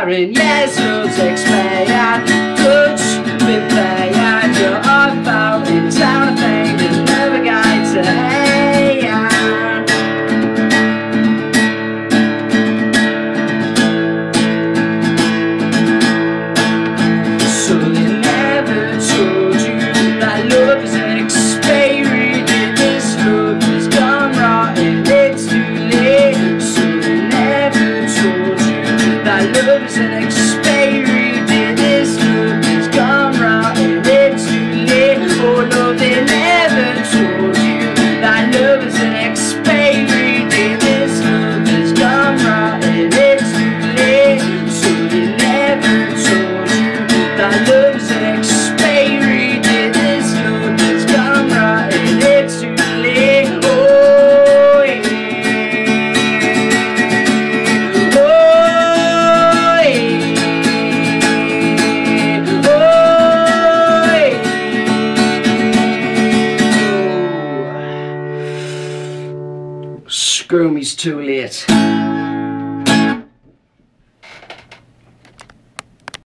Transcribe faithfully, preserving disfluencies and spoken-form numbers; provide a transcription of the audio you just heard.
expiring, yes, love's expired. Touch me playing, you're off out in town. I think there's another guy to hate. So they never told you that love is an expiry date. This love has gone rotten, it's too late. So they never told you that love is an expiry date. This love has gone rotten, it's too late. Oh no, they never told you that love is an expiry date. This love has gone rotten, it's too late. So they never told you that love is an expiry date. This love has gone rotten, it's too late. Oh yeah, oh yeah, oh yeah. Screw me's too late.